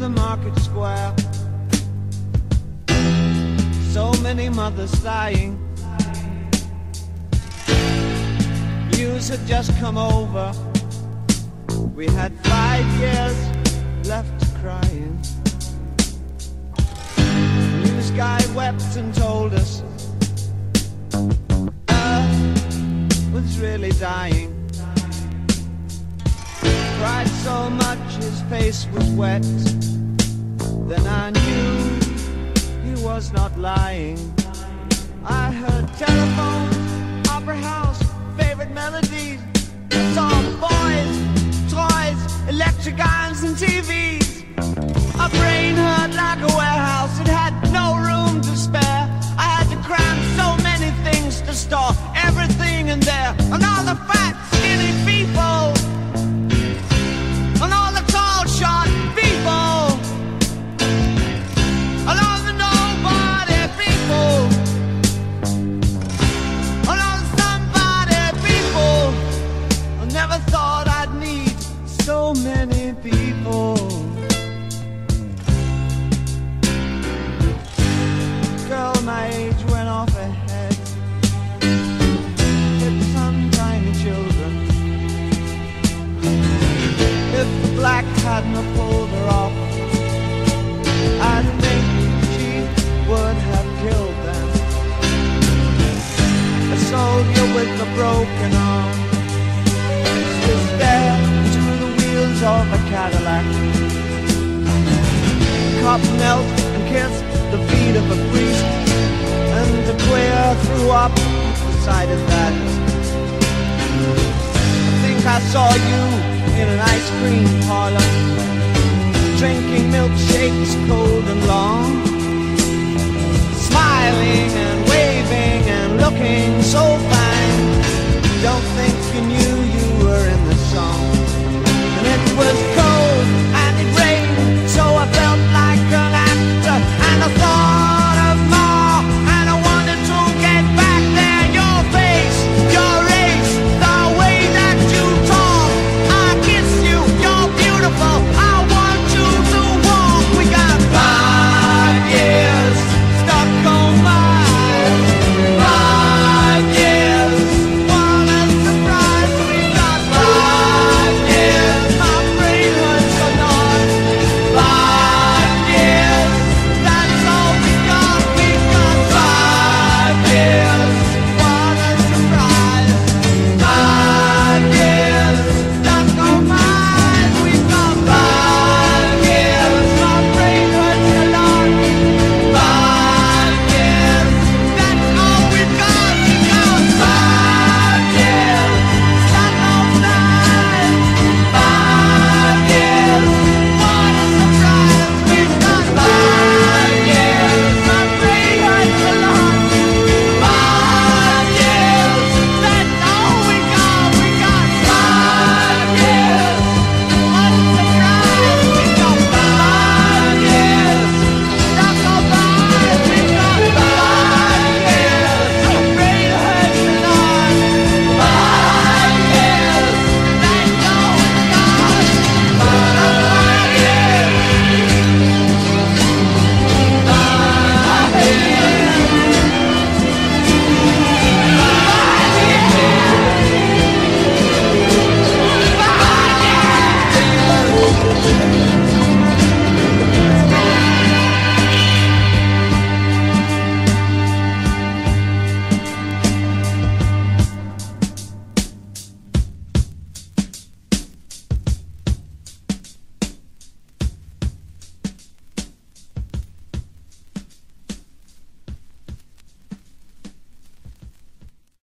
the market square. So many mothers sighing. News had just come over. We had 5 years left crying. The news guy wept and told us Earth was really dying. Cried so much his face was wet. Then I knew he was not lying. I heard telephones, opera house, favorite melodies. Saw boys, toys, electric irons and TVs. My brain hurt like a warehouse, it had no room to spare. I had to cram so many things to store everything in there. And all the fat, skinny people, and all the tall, short people, and all the nobody people, and all the somebody people. I never thought I'd need so many people. Girl my age went off ahead, hit some tiny children. If the black hadn't have pulled her off, I think she would have killed them. A soldier with a broken arm is there to the wheels of a Cadillac. Cop knelt and kissed the feet of a priest, and the queer threw up the sight of that. I think I saw you in an ice cream parlor, drinking milkshakes cold and long, smiling and waving and looking so fine. Don't think you knew you were in the song. And it was